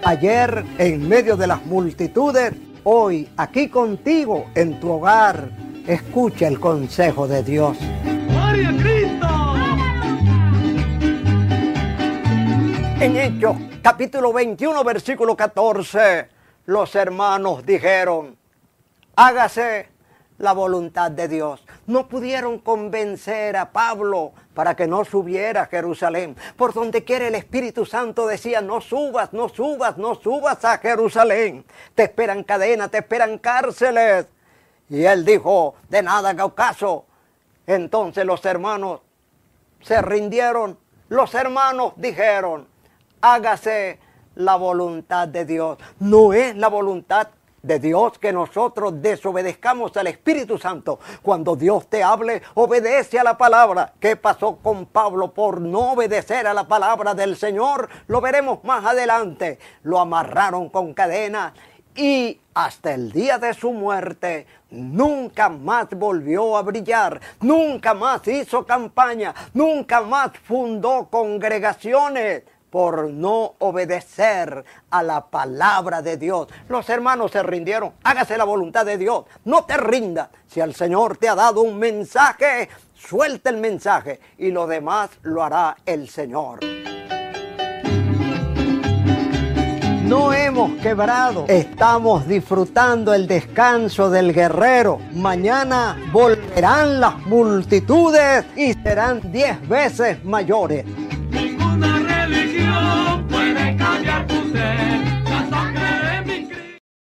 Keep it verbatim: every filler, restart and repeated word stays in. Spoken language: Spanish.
Ayer en medio de las multitudes, hoy aquí contigo en tu hogar. Escucha el consejo de Dios. ¡Gloria a Cristo! En Hechos, capítulo veintiuno, versículo catorce, los hermanos dijeron, hágase la voluntad de Dios. No pudieron convencer a Pablo para que no subiera a Jerusalén. Por donde quiera el Espíritu Santo decía, no subas, no subas, no subas a Jerusalén. Te esperan cadenas, te esperan cárceles. Y él dijo, de nada haga caso. Entonces los hermanos se rindieron. Los hermanos dijeron, hágase la voluntad de Dios. No es la voluntad de Dios que nosotros desobedezcamos al Espíritu Santo. Cuando Dios te hable, obedece a la palabra. ¿Qué pasó con Pablo por no obedecer a la palabra del Señor? Lo veremos más adelante. Lo amarraron con cadenas y hasta el día de su muerte nunca más volvió a brillar, nunca más hizo campaña, nunca más fundó congregaciones por no obedecer a la palabra de Dios. Los hermanos se rindieron. Hágase la voluntad de Dios. No te rindas. Si el Señor te ha dado un mensaje, suelta el mensaje y lo demás lo hará el Señor. No hemos quebrado, estamos disfrutando el descanso del guerrero. Mañana volverán las multitudes y serán diez veces mayores.